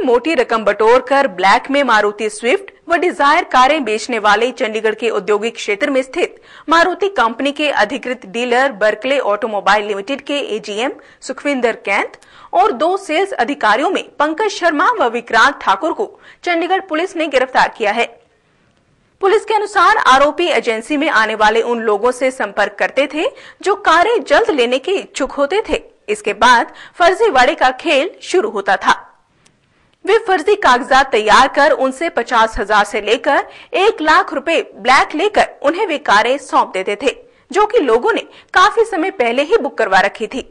मोटी रकम बटोरकर ब्लैक में मारुति स्विफ्ट व डिजायर कारें बेचने वाले चंडीगढ़ के औद्योगिक क्षेत्र में स्थित मारुति कंपनी के अधिकृत डीलर बर्कले ऑटोमोबाइल लिमिटेड के एजीएम सुखविंदर कैंत और 2 सेल्स अधिकारियों में पंकज शर्मा व विक्रांत ठाकुर को चंडीगढ़ पुलिस ने गिरफ्तार किया है। पुलिस के अनुसार आरोपी एजेंसी में आने वाले उन लोगों से संपर्क करते थे जो कारें जल्द लेने के इच्छुक होते थे। इसके बाद फर्जीवाड़े का खेल शुरू होता था। वे फर्जी कागजात तैयार कर उनसे 50,000 से लेकर 1 लाख रुपए ब्लैक लेकर उन्हें वे कारें सौंप देते थे, जो कि लोगों ने काफी समय पहले ही बुक करवा रखी थी।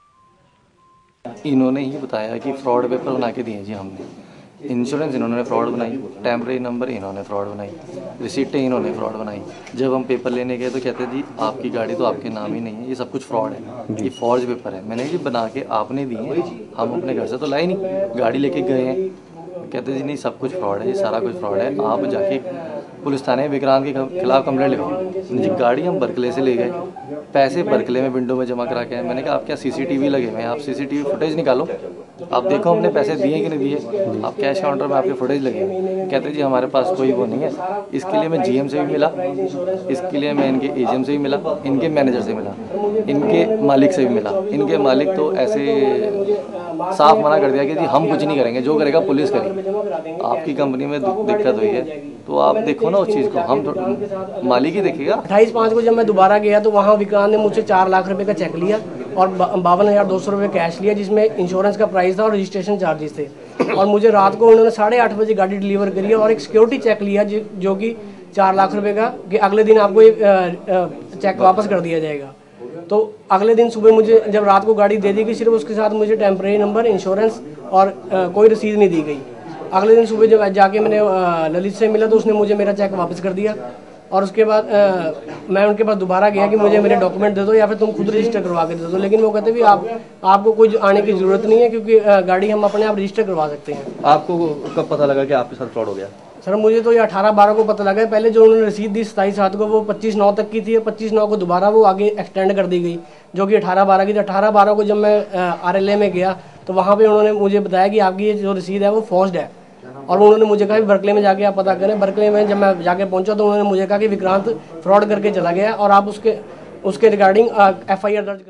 इन्होंने ही बताया कि फ्रॉड पेपर बना के दिए जी हमने। इंश्योरेंस इन्होंने फ्रॉड बनाई, टेम्परेरी नंबर इन्होंने फ्रॉड बनाई, रिसीटें इन्होंने फ्रॉड बनाई। जब हम पेपर लेने गए तो कहते जी आपकी गाड़ी तो आपके नाम ही नहीं है, ये सब कुछ फ्रॉड है, ये फॉर्ज पेपर है। मैंने जी बना के आपने दिए, हम अपने घर से तो लाए नहीं, गाड़ी लेके गए हैं। कहते जी नहीं सब कुछ फ्रॉड है, ये सारा कुछ फ्रॉड है, आप जाके पुलिस थाने विक्रांत के खिलाफ कंप्लेंट लिखाओ। जी गाड़ी हम बर्कले से ले गए, पैसे बर्कले में विंडो में जमा करा के। मैंने कहा आप क्या सीसीटीवी लगे हुए हैं, आप सीसीटीवी फुटेज निकालो, आप देखो हमने पैसे दिए कि नहीं दिए, आप कैश काउंटर में आपके फुटेज लगे हैं। कहते जी हमारे पास कोई वो नहीं है। इसके लिए मैं जीएम से भी मिला, इसके लिए मैं इनके एजीएम से भी मिला, इनके मैनेजर से मिला, इनके मालिक से भी मिला। इनके मालिक तो ऐसे साफ मना कर दिया कि जी हम कुछ नहीं करेंगे, जो करेगा पुलिस करेगी। आपकी कंपनी में दिक्कत हुई है तो आप देखो ना उस चीज़ को, हम तो मालिक ही देखेगा। 28/5 को जब मैं दोबारा गया तो वहाँ विक्रांत ने मुझसे 4 लाख रुपए का चेक लिया और 52,200 रुपये कैश लिया, जिसमें इंश्योरेंस का प्राइस था और रजिस्ट्रेशन चार्जेस थे। और मुझे रात को उन्होंने 8:30 बजे गाड़ी डिलीवर करी है और एक सिक्योरिटी चेक लिया जो कि 4 लाख रुपए का, कि अगले दिन आपको ये चेक वापस कर दिया जाएगा। तो अगले दिन सुबह मुझे जब रात को गाड़ी दे दी गई, सिर्फ उसके साथ मुझे टेम्परेरी नंबर, इंश्योरेंस और कोई रसीद नहीं दी गई। अगले दिन सुबह जब जाके मैंने ललित से मिला तो उसने मुझे मेरा चेक वापस कर दिया। और उसके बाद मैं उनके पास दोबारा गया कि मुझे मेरे डॉक्यूमेंट दे दो या फिर तुम खुद रजिस्टर करवा के दे दो, लेकिन वो कहते भी आपको कोई आने की ज़रूरत नहीं है, क्योंकि गाड़ी हम अपने आप रजिस्टर करवा सकते हैं। आपको कब पता लगा कि आपके साथ फ्रॉड हो गया? सर मुझे तो ये 18/12 को पता लगा। पहले जो उन्होंने रसीद दी 27/7 को, वो 25/9 तक की थी। 25/9 को दोबारा वो आगे एक्सटेंड कर दी गई, जो कि 18/12 की थी। 18/12 को जब मैं RLA में गया तो वहाँ पे उन्होंने मुझे बताया कि आपकी ये जो रसीद है वो फॉर्ज्ड है। और उन्होंने मुझे कहा कि बर्कले में जाके आप पता करें। बर्कले में जब मैं जाके पहुंचा तो उन्होंने मुझे कहा कि विक्रांत फ्रॉड करके चला गया और आप उसके रिगार्डिंग FIR दर्ज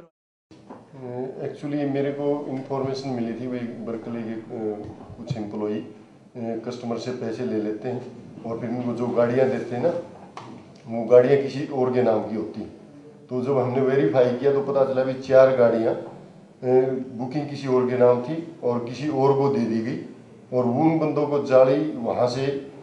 करो। एक्चुअली मेरे को इन्फॉर्मेशन मिली थी, वही बर्कले के कुछ एम्प्लॉई कस्टमर से पैसे ले लेते हैं और फिर उनको जो गाड़ियाँ देते हैं ना, वो गाड़ियाँ किसी और के नाम की होती। तो जब हमने वेरीफाई किया तो पता चला भी 4 गाड़ियाँ बुकिंग किसी और के नाम थी और किसी और को दे दी गई। और उन बंदों को जाली वहाँ से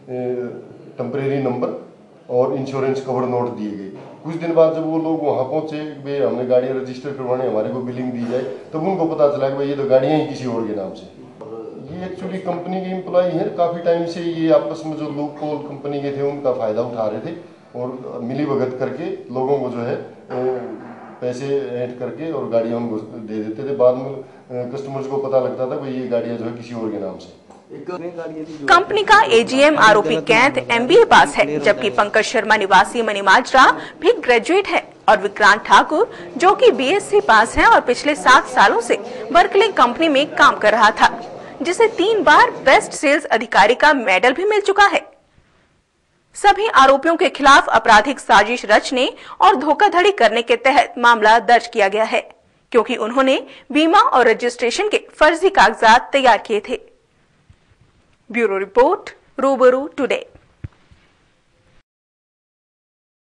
टेम्परेरी नंबर और इंश्योरेंस कवर नोट दिए गए। कुछ दिन बाद जब वो लोग वहाँ पहुँचे, भाई हमने गाड़ियाँ रजिस्टर करवाने, हमारे को बिलिंग दी जाए, तब उनको पता चला कि भाई ये तो गाड़ियाँ ही किसी और के नाम से। ये एक्चुअली कंपनी के एम्प्लॉई हैं, काफ़ी टाइम से ये आपस में जो लूप होल कंपनी के थे उनका फ़ायदा उठा रहे थे और मिली भगत करके लोगों को जो है पैसे ऐड करके और गाड़ियाँ उनको दे देते थे। बाद में कस्टमर्स को पता लगता था भाई ये गाड़ियाँ जो है किसी और के नाम से। कंपनी का एजीएम आरोपी कैंत MBA पास है, जबकि पंकज शर्मा निवासी मनीमाजरा भी ग्रेजुएट है और विक्रांत ठाकुर जो कि BSc पास है और पिछले 7 सालों से बर्कले कंपनी में काम कर रहा था, जिसे 3 बार बेस्ट सेल्स अधिकारी का मेडल भी मिल चुका है। सभी आरोपियों के खिलाफ आपराधिक साजिश रचने और धोखाधड़ी करने के तहत मामला दर्ज किया गया है, क्योंकि उन्होंने बीमा और रजिस्ट्रेशन के फर्जी कागजात तैयार किए थे। Bureau report, Rubaru today.